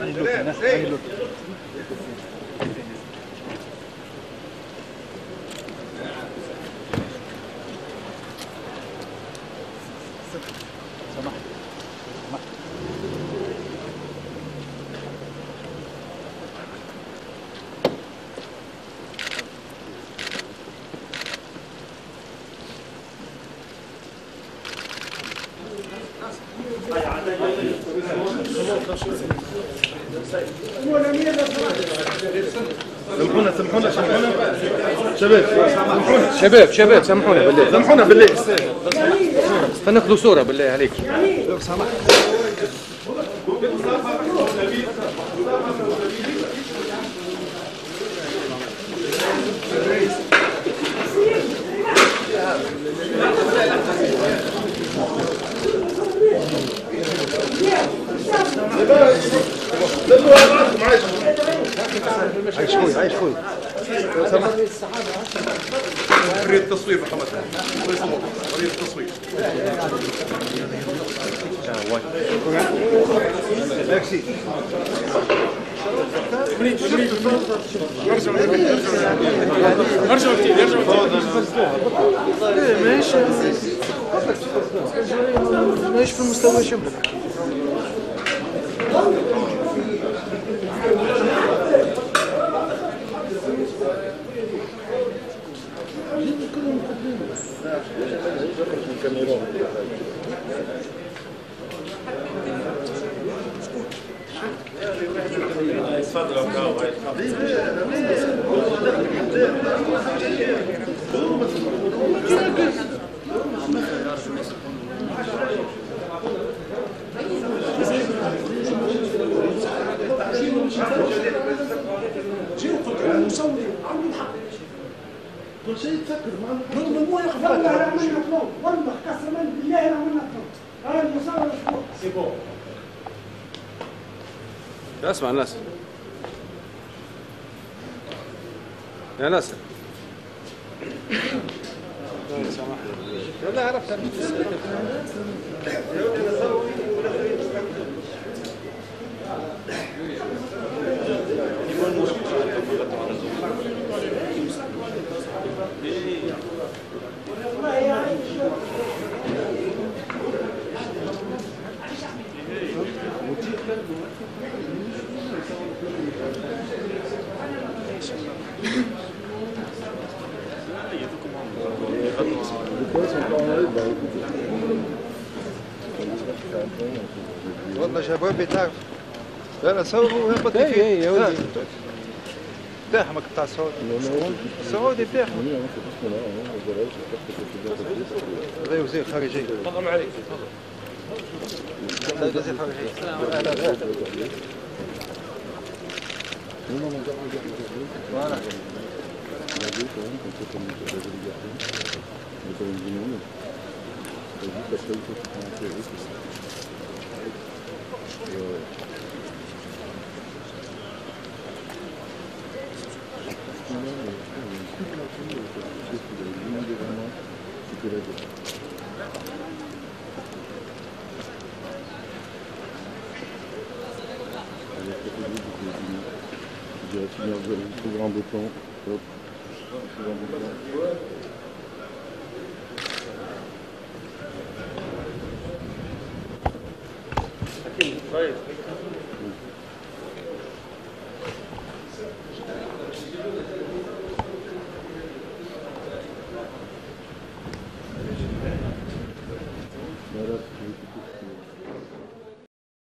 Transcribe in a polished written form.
سامحونا شباب سامحونا بالله، سامحونا بالله، فناخذوا صورة بالله عليك. عايش خوي حرية التصوير محمد، حرية التصوير. ماشي في المستوى شبه كل شيء تفكر مو ياخذ والله راه من مطلوب والله قسما بالله راه من مطلوب راه المصور مشكور سي بون اسمع الناس يا ناس والله عرفت والله شباب تعرف لا صوروا وهبط فيه يا ولدي تاحمك بتاع السعودي السعودي تاحمك هذا وزير خارجية تفضل عليك تفضل وزير خارجية كويس